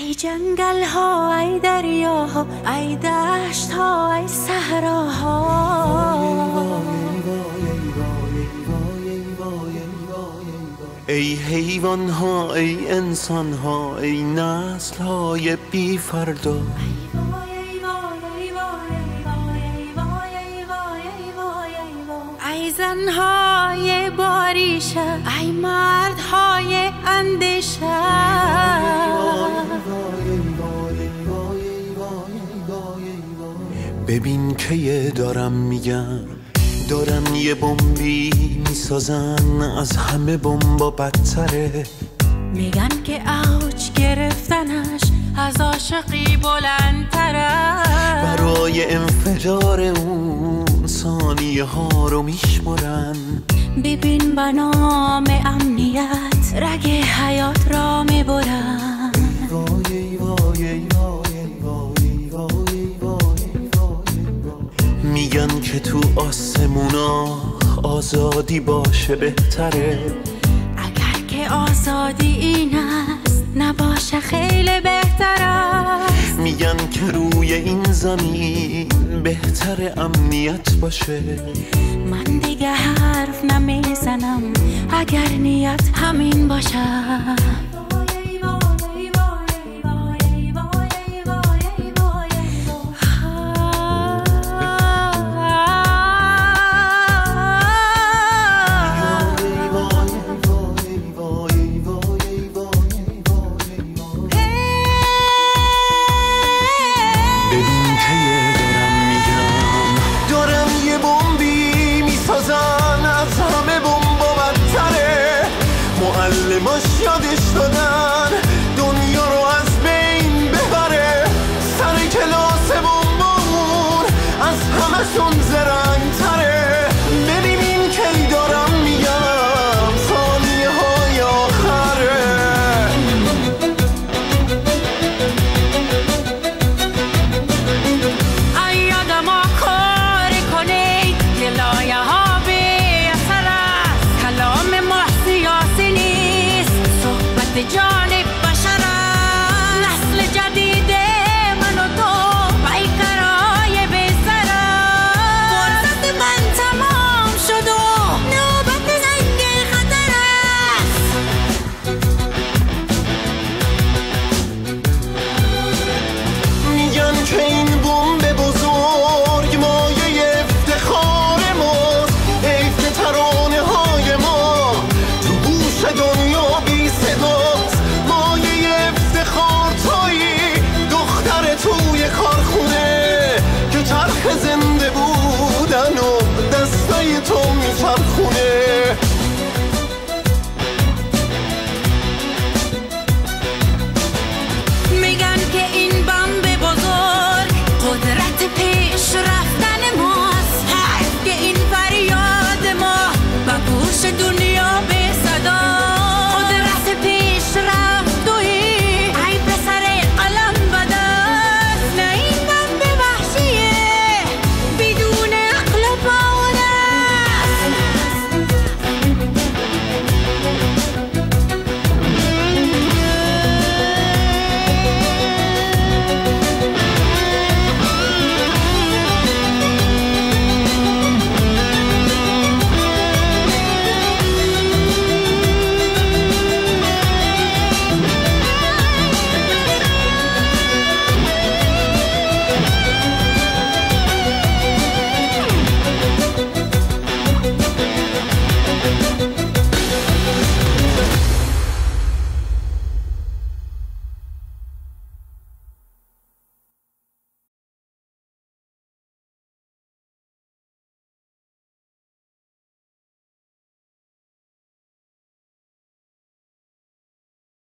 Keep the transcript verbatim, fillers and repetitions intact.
ای جنگل ها، ای دریاها، ای دشت ها، ای صحراها، ای حیوان ها، ای انسان ها، ای نسل های بی فردا، ای زن های باریشه، ای مرد های اندیشه. ببین که یه دارم میگم، دارن یه بمبی میسازن، از همه بمبا بدتره. میگن که اوج گرفتنش از عاشقی بلندتره. برای انفجار اون ثانیه ها رو میشمرن. ببین به نام امنیت رگ حیات را میبرن. میگن که تو آسمونا آزادی باشه بهتره. اگر که آزادی این است نباشه خیلی بهتر است. میگن که روی این زمین بهتر امنیت باشه. من دیگه حرف نمیزنم اگر نیت همین باشه. معلماش یادش دادن دنیا رو از بین ببره. سر کلاس بمبون از همشون زرنگ